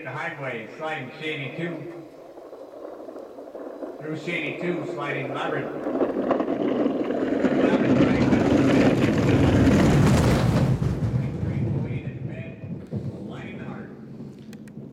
the highway, sliding Shady 2. Through Shady 2, sliding Labyrinth.